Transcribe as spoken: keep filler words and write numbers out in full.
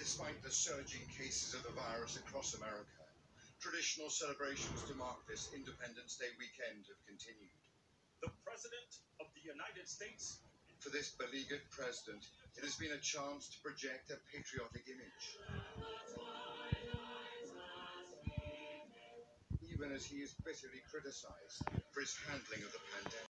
Despite the surging cases of the virus across America, traditional celebrations to mark this Independence Day weekend have continued. The President of the United States. For this beleaguered president, it has been a chance to project a patriotic image. Even as he is bitterly criticized for his handling of the pandemic.